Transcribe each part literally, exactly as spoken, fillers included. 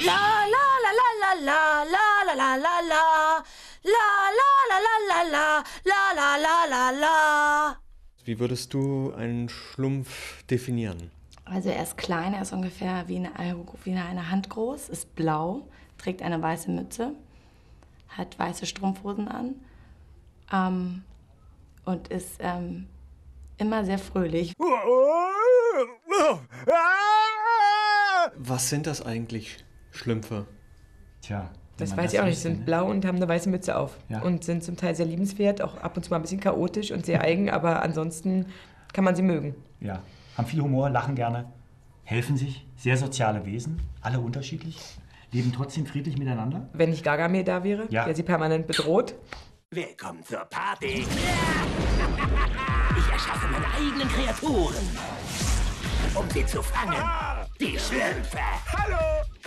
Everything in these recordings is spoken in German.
La la la la la la la la la la la la la la la la la la la la. Wie würdest du einen Schlumpf definieren? Also er ist klein, er ist ungefähr wie eine, wie eine Hand groß, ist blau, trägt eine weiße Mütze, hat weiße Strumpfhosen an ähm, und ist ähm, immer sehr fröhlich. Was sind das eigentlich, Schlümpfe? Tja. Das weiß ich auch nicht. Sie sind blau und haben eine weiße Mütze auf. Ja. Und sind zum Teil sehr liebenswert, auch ab und zu mal ein bisschen chaotisch und sehr eigen, aber ansonsten kann man sie mögen. Ja. Haben viel Humor, lachen gerne, helfen sich, sehr soziale Wesen, alle unterschiedlich, leben trotzdem friedlich miteinander. Wenn nicht Gargamel da wäre, ja. der sie permanent bedroht. Willkommen zur Party. Ich erschaffe meine eigenen Kreaturen, um sie zu fangen. Die Schlümpfe. Hallo.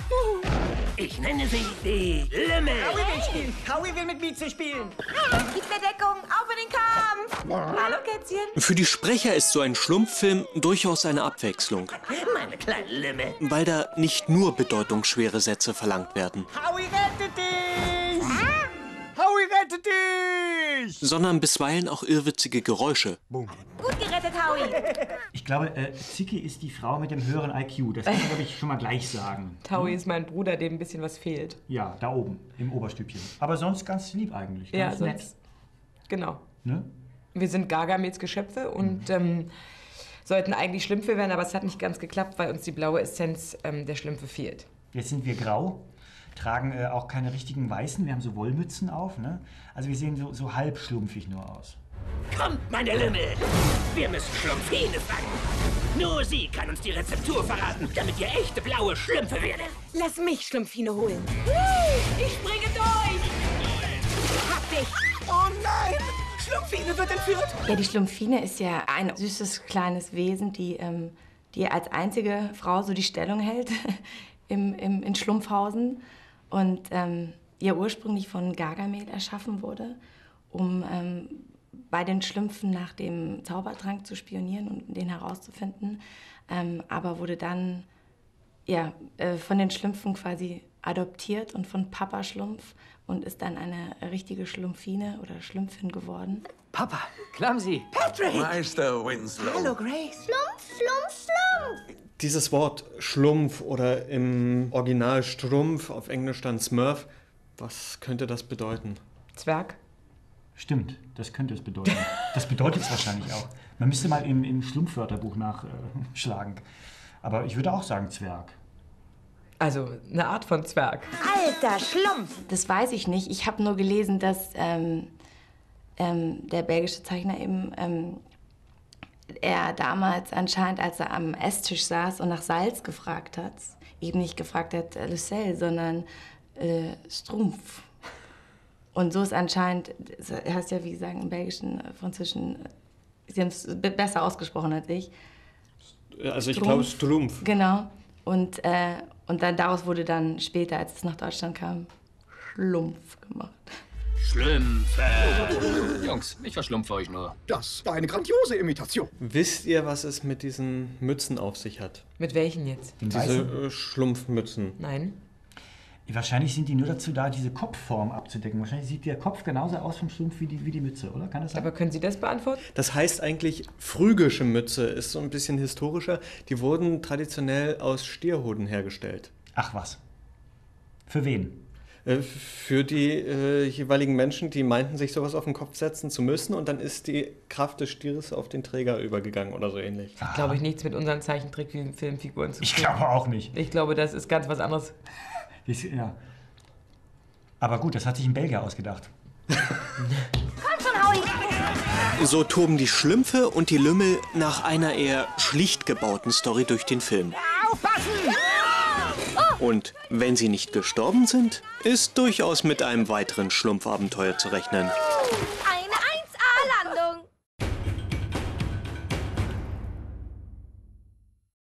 Ich nenne sie die Lümmel. Howie will spielen. Howie will mit Mieze spielen. Gib mir Deckung, auf in den Kampf. Hallo, Kätzchen. Für die Sprecher ist so ein Schlumpffilm durchaus eine Abwechslung. Meine kleine Lümmel. Weil da nicht nur bedeutungsschwere Sätze verlangt werden. Howie rettet dich. Howie rettet dich. Sondern bisweilen auch irrwitzige Geräusche. Boom. Gut gerettet, Howie. Ich glaube, äh, Zicki ist die Frau mit dem höheren I Q. Das kann man, glaube ich, schon mal gleich sagen. Howie ist mein Bruder, dem ein bisschen was fehlt. Ja, da oben, im Oberstübchen. Aber sonst ganz lieb eigentlich. Ja, Ganz sonst, nett. Genau. Ne? Wir sind Gargamels Geschöpfe und ähm, sollten eigentlich Schlümpfe werden, aber es hat nicht ganz geklappt, weil uns die blaue Essenz ähm, der Schlümpfe fehlt. Jetzt sind wir grau, tragen äh, auch keine richtigen Weißen. Wir haben so Wollmützen auf. Ne? Also wir sehen so, so halb schlumpfig nur aus. Kommt, meine Lümmel. Wir müssen Schlumpfine fangen. Nur sie kann uns die Rezeptur verraten, damit ihr echte blaue Schlümpfe werdet. Lass mich Schlumpfine holen. Ich springe durch. Hab dich. Oh nein. Schlumpfine wird entführt. Ja, die Schlumpfine ist ja ein süßes kleines Wesen, die, ähm, die als einzige Frau so die Stellung hält im, im, in Schlumpfhausen und ähm, ja ursprünglich von Gargamel erschaffen wurde, um ähm, bei den Schlümpfen nach dem Zaubertrank zu spionieren und den herauszufinden, ähm, aber wurde dann ja, äh, von den Schlümpfen quasi adoptiert und von Papa Schlumpf und ist dann eine richtige Schlumpfine oder Schlümpfin geworden. Papa, Clumsy. Patrick. Meister Winslow. Hallo, Grace. Schlumpf, Schlumpf, Schlumpf. Dieses Wort Schlumpf oder im Original Strumpf, auf Englisch dann Smurf, was könnte das bedeuten? Zwerg. Stimmt, das könnte es bedeuten. Das bedeutet es wahrscheinlich auch. Man müsste mal im, im Schlumpfwörterbuch nachschlagen. Aber ich würde auch sagen Zwerg. Also eine Art von Zwerg. Alter Schlumpf. Das weiß ich nicht. Ich habe nur gelesen, dass ähm, ähm, der belgische Zeichner eben ähm, er damals anscheinend, als er am Esstisch saß und nach Salz gefragt hat, eben nicht gefragt hat äh, Le Sel, sondern äh, Strumpf. Und so ist anscheinend, das heißt ja, wie sagen im Belgischen, Französischen, sie haben es besser ausgesprochen als ich. Also ich glaube Strumpf. Genau. Und, äh, und dann daraus wurde dann später, als es nach Deutschland kam, Schlumpf gemacht. Schlümpfe. Jungs, ich verschlumpfe euch nur. Das war eine grandiose Imitation. Wisst ihr, was es mit diesen Mützen auf sich hat? Mit welchen jetzt? Den Diese weißen? äh, Schlumpfmützen. Nein. Wahrscheinlich sind die nur dazu da, diese Kopfform abzudecken. Wahrscheinlich sieht der Kopf genauso aus vom Schlumpf wie die, wie die Mütze, oder? Kann das sein? Aber können Sie das beantworten? Das heißt eigentlich, phrygische Mütze ist so ein bisschen historischer. Die wurden traditionell aus Stierhoden hergestellt. Ach was. Für wen? Äh, für die äh, jeweiligen Menschen, die meinten, sich sowas auf den Kopf setzen zu müssen. Und dann ist die Kraft des Stieres auf den Träger übergegangen oder so ähnlich. Hat, glaube ich, nichts mit unseren Zeichentrick-Filmfiguren zu tun. Ich glaube auch nicht. Ich glaube, das ist ganz was anderes. Ja. Aber gut, das hat sich ein Belgier ausgedacht. Komm schon, Howie. So toben die Schlümpfe und die Lümmel nach einer eher schlicht gebauten Story durch den Film. Aufpassen! Und wenn sie nicht gestorben sind, ist durchaus mit einem weiteren Schlumpfabenteuer zu rechnen.